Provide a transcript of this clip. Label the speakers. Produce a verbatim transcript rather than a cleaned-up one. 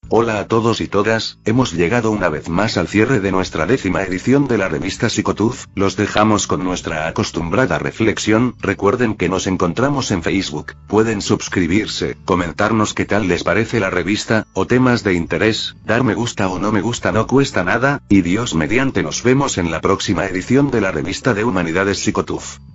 Speaker 1: Hola a todos y todas, hemos llegado una vez más al cierre de nuestra décima edición de la revista Psicotuf. Los dejamos con nuestra acostumbrada reflexión. Recuerden que nos encontramos en Facebook, pueden suscribirse, comentarnos qué tal les parece la revista, o temas de interés, dar me gusta o no me gusta no cuesta nada, y Dios mediante nos vemos en la próxima edición de la revista de Humanidades Psicotuf.